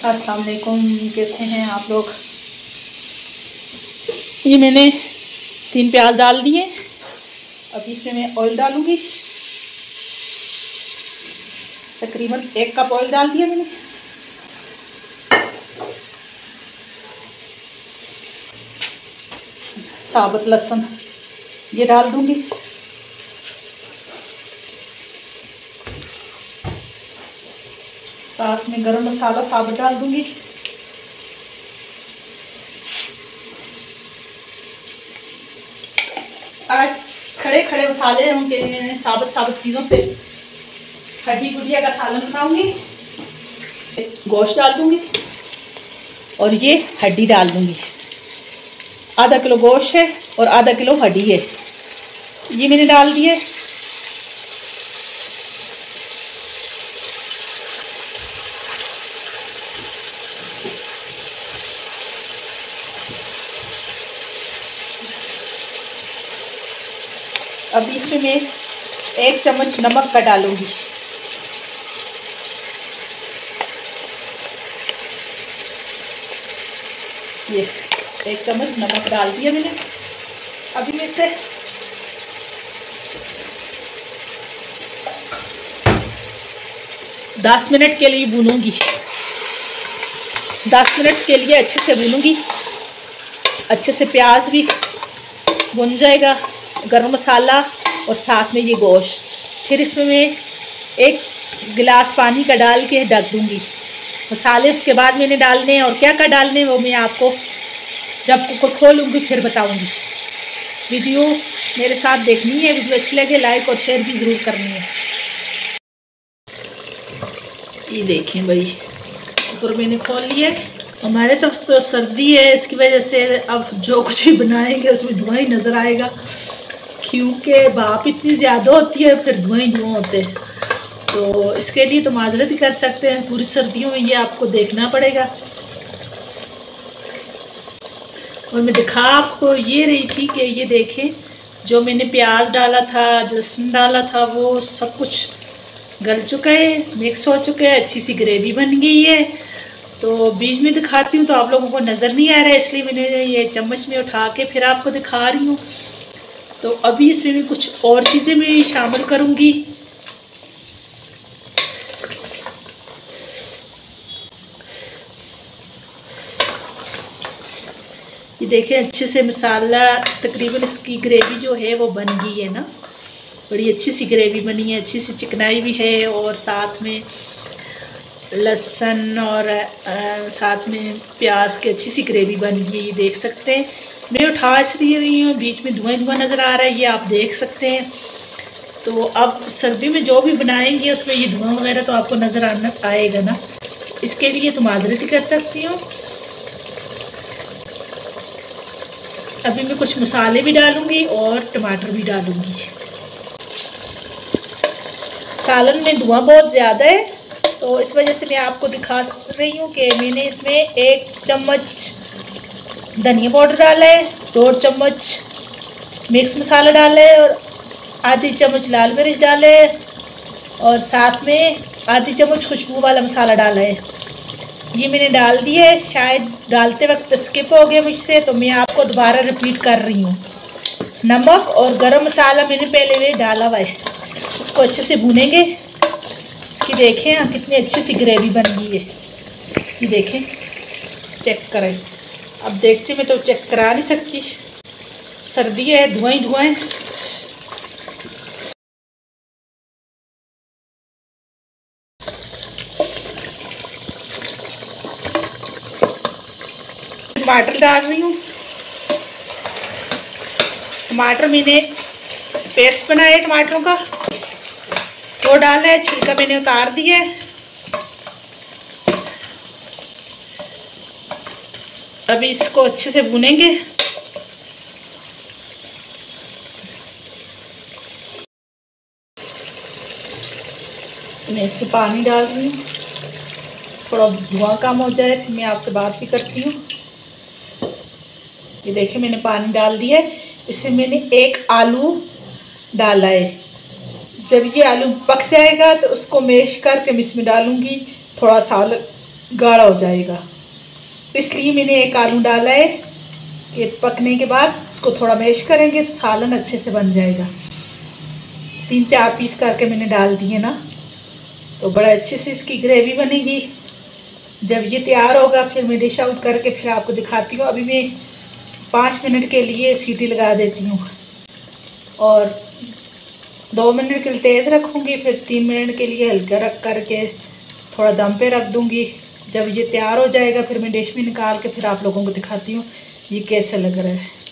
अस्सलाम वालेकुम, कैसे हैं आप लोग। ये मैंने 3 प्याज डाल दिए। अब इसमें मैं ऑयल डालूंगी। तकरीबन 1 कप ऑयल डाल दिया मैंने। साबुत लहसुन ये डाल दूंगी। साथ में गरम मसाला साबुत डाल दूंगी। आज खड़े खड़े मसाले होंगे, मैंने साबुत चीज़ों से हड्डी गुड़िया का सालन बनाऊंगी। गोश्त डाल दूंगी और ये हड्डी डाल दूंगी। आधा किलो गोश्त है और आधा किलो हड्डी है, ये मैंने डाल दिए। अब इसमें मैं 1 चम्मच नमक का डालूंगी। ये 1 चम्मच नमक डाल दिया मैंने। अभी मैं इसे दस मिनट के लिए भूनूंगी। 10 मिनट के लिए अच्छे से भूनूंगी। अच्छे से प्याज भी भुन जाएगा, गरम मसाला और साथ में ये गोश्त। फिर इसमें मैं 1 गिलास पानी का डाल के ढक दूंगी। मसाले उसके बाद मैंने डालने हैं और क्या क्या डालने हैं वो मैं आपको जब कुकर खोलूँगी फिर बताऊंगी। वीडियो मेरे साथ देखनी है। वीडियो अच्छी लगे लाइक और शेयर भी ज़रूर करनी है। ये देखें भाई, कुकर मैंने खोल लिया। हमारे तो सर्दी है, इसकी वजह से अब जो कुछ भी बनाएंगे उसमें धुआं ही नज़र आएगा, क्योंकि भाप इतनी ज़्यादा होती है, फिर धुआं ही धुआं होते हैं। तो इसके लिए तो माजरत ही कर सकते हैं। पूरी सर्दियों में ये आपको देखना पड़ेगा। और मैं दिखा आपको ये रही थी कि ये देखें, जो मैंने प्याज डाला था, लहसुन डाला था, वो सब कुछ गल चुका है, मिक्स हो चुका है, अच्छी सी ग्रेवी बन गई है। तो बीच में दिखाती हूँ तो आप लोगों को नज़र नहीं आ रहा है, इसलिए मैंने ये चम्मच में उठा के फिर आपको दिखा रही हूँ। तो अभी इसमें भी कुछ और चीज़ें मैं शामिल करूँगी। ये देखें, अच्छे से मसाला तकरीबन इसकी ग्रेवी जो है वो बन गई है ना, बड़ी अच्छी सी ग्रेवी बनी है, अच्छी सी चिकनाई भी है और साथ में लहसुन और साथ में प्याज की अच्छी सी ग्रेवी बन गई, देख सकते हैं। मैं उठा इसलिए रही हूँ, बीच में धुआं धुआं नज़र आ रहा है, ये आप देख सकते हैं। तो अब सर्दी में जो भी बनाएंगे उसमें ये धुआं वगैरह तो आपको नज़र आना आएगा ना, इसके लिए तो माजरत ही कर सकती हूँ। अभी मैं कुछ मसाले भी डालूँगी और टमाटर भी डालूँगी। सालन में धुआं बहुत ज़्यादा है, तो इस वजह से मैं आपको दिखा रही हूँ कि मैंने इसमें 1 चम्मच धनिया पाउडर डाला है, 2 चम्मच मिक्स मसाला डाला है और आधी चम्मच लाल मिर्च डाले और साथ में आधी चम्मच खुशबू वाला मसाला डाला है। ये मैंने डाल दिया है, शायद डालते वक्त स्किप हो गया मुझसे, तो मैं आपको दोबारा रिपीट कर रही हूँ। नमक और गरम मसाला मैंने पहले डाला हुआ है, इसको अच्छे से भूनेंगे। इसकी देखें यहाँ कितनी अच्छी सी ग्रेवी बन गई है, ये देखें, चेक करें। अब देखते मैं तो चेक करा नहीं सकती, सर्दी है, धुआं ही धुआं है। टमाटर डाल रही हूँ। टमाटर मैंने पेस्ट बनाया है टमाटरों का, वो डाला है, छिलका मैंने उतार दिया है। अभी इसको अच्छे से भूनेंगे। मैं इसमें पानी डाल रही हूँ, थोड़ा धुआं कम हो जाए मैं आपसे बात भी करती हूँ। ये देखिए मैंने पानी डाल दिया है। इसमें मैंने 1 आलू डाला है। जब ये आलू पक जाएगा तो उसको मैश करके मैं इसमें डालूँगी। थोड़ा गाढ़ा हो जाएगा। इसलिए मैंने एक आलू डाला है। ये पकने के बाद इसको थोड़ा मैश करेंगे तो सालन अच्छे से बन जाएगा। 3-4 पीस करके मैंने डाल दिए ना, तो बड़ा अच्छे से इसकी ग्रेवी बनेगी। जब ये तैयार होगा फिर मैं डिश आउट करके फिर आपको दिखाती हूँ। अभी मैं 5 मिनट के लिए सीटी लगा देती हूँ और 2 मिनट के लिए तेज़ रखूँगी, फिर 3 मिनट के लिए हल्का रख करके थोड़ा दम पे रख दूँगी। जब ये तैयार हो जाएगा फिर मैं डिश में निकाल के फिर आप लोगों को दिखाती हूँ ये कैसा लग रहा है।